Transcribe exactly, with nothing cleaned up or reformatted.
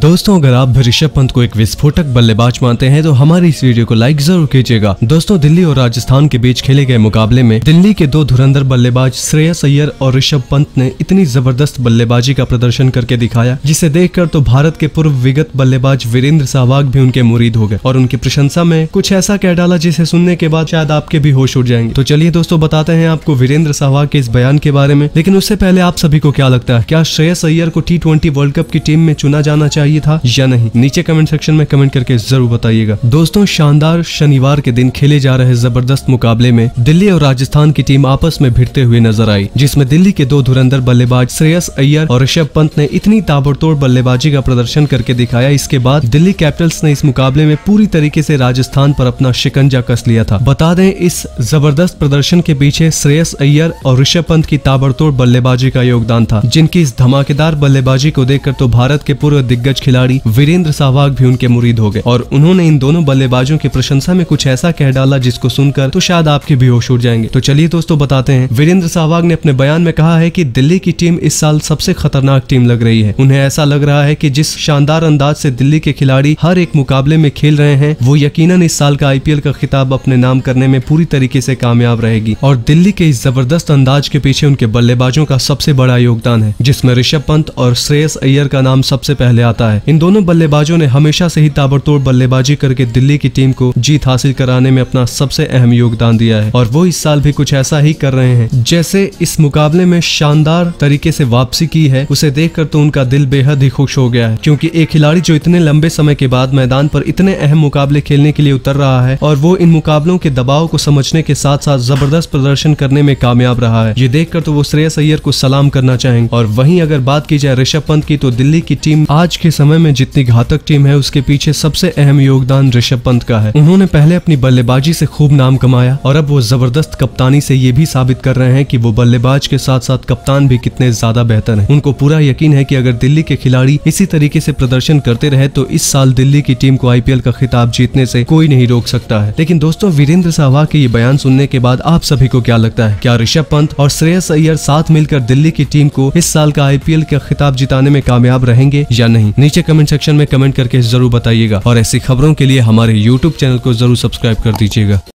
दोस्तों अगर आप भी ऋषभ पंत को एक विस्फोटक बल्लेबाज मानते हैं तो हमारी इस वीडियो को लाइक जरूर कीजिएगा। दोस्तों दिल्ली और राजस्थान के बीच खेले गए मुकाबले में दिल्ली के दो धुरंधर बल्लेबाज श्रेयस अय्यर और ऋषभ पंत ने इतनी जबरदस्त बल्लेबाजी का प्रदर्शन करके दिखाया जिसे देखकर तो भारत के पूर्व विगत बल्लेबाज वीरेंद्र सहवाग भी उनके मुरीद हो गए और उनकी प्रशंसा में कुछ ऐसा कह डाला जिसे सुनने के बाद शायद आपके भी होश उड़ जाएंगे। तो चलिए दोस्तों बताते हैं आपको वीरेंद्र सहवाग के इस बयान के बारे में। लेकिन उससे पहले आप सभी को क्या लगता है, क्या श्रेयस अय्यर को टी ट्वेंटी वर्ल्ड कप की टीम में चुना जाना चाहिए था या नहीं? नीचे कमेंट सेक्शन में कमेंट करके जरूर बताइएगा। दोस्तों शानदार शनिवार के दिन खेले जा रहे जबरदस्त मुकाबले में दिल्ली और राजस्थान की टीम आपस में भिड़ते हुए नजर आई, जिसमें दिल्ली के दो धुरंधर बल्लेबाज श्रेयस अय्यर और ऋषभ पंत ने इतनी ताबड़तोड़ बल्लेबाजी का प्रदर्शन करके दिखाया। इसके बाद दिल्ली कैपिटल्स ने इस मुकाबले में पूरी तरीके से राजस्थान पर अपना शिकंजा कस लिया था। बता दें इस जबरदस्त प्रदर्शन के पीछे श्रेयस अय्यर और ऋषभ पंत की ताबड़तोड़ बल्लेबाजी का योगदान था, जिनकी इस धमाकेदार बल्लेबाजी को देखकर तो भारत के पूर्व दिग्गज खिलाड़ी वीरेंद्र सहवाग भी उनके मुरीद हो गए और उन्होंने इन दोनों बल्लेबाजों की प्रशंसा में कुछ ऐसा कह डाला जिसको सुनकर तो शायद आपके भी होश उड़ जाएंगे। तो चलिए दोस्तों बताते हैं। वीरेंद्र सहवाग ने अपने बयान में कहा है कि दिल्ली की टीम इस साल सबसे खतरनाक टीम लग रही है। उन्हें ऐसा लग रहा है कि जिस शानदार अंदाज से दिल्ली के खिलाड़ी हर एक मुकाबले में खेल रहे हैं वो यकीनन इस साल का आईपीएल का खिताब अपने नाम करने में पूरी तरीके से कामयाब रहेगी। और दिल्ली के इस जबरदस्त अंदाज के पीछे उनके बल्लेबाजों का सबसे बड़ा योगदान है, जिसमें ऋषभ पंत और श्रेयस अय्यर का नाम सबसे पहले आता है। इन दोनों बल्लेबाजों ने हमेशा से ही ताबड़तोड़ बल्लेबाजी करके दिल्ली की टीम को जीत हासिल कराने में अपना सबसे अहम योगदान दिया है और वो इस साल भी कुछ ऐसा ही कर रहे हैं। जैसे इस मुकाबले में शानदार तरीके से वापसी की है, उसे देखकर तो उनका दिल बेहद ही खुश हो गया है, क्योंकि एक खिलाड़ी जो इतने लंबे समय के बाद मैदान पर इतने अहम मुकाबले खेलने के लिए उतर रहा है और वो इन मुकाबलों के दबाव को समझने के साथ साथ जबरदस्त प्रदर्शन करने में कामयाब रहा है, ये देखकर तो वो श्रेयस अय्यर को सलाम करना चाहेंगे। और वहीं अगर बात की जाए ऋषभ पंत की, तो दिल्ली की टीम आज के समय में जितनी घातक टीम है उसके पीछे सबसे अहम योगदान ऋषभ पंत का है। उन्होंने पहले अपनी बल्लेबाजी से खूब नाम कमाया और अब वो जबरदस्त कप्तानी से ये भी साबित कर रहे हैं कि वो बल्लेबाज के साथ साथ कप्तान भी कितने ज्यादा बेहतर हैं। उनको पूरा यकीन है कि अगर दिल्ली के खिलाड़ी इसी तरीके से प्रदर्शन करते रहे तो इस साल दिल्ली की टीम को आईपीएल का खिताब जीतने से कोई नहीं रोक सकता है। लेकिन दोस्तों वीरेंद्र सहवाग के ये बयान सुनने के बाद आप सभी को क्या लगता है, क्या ऋषभ पंत और श्रेयस अय्यर साथ मिलकर दिल्ली की टीम को इस साल का आईपीएल का खिताब जिताने में कामयाब रहेंगे या नहीं? नीचे कमेंट सेक्शन में कमेंट करके जरूर बताइएगा और ऐसी खबरों के लिए हमारे यूट्यूब चैनल को जरूर सब्सक्राइब कर दीजिएगा।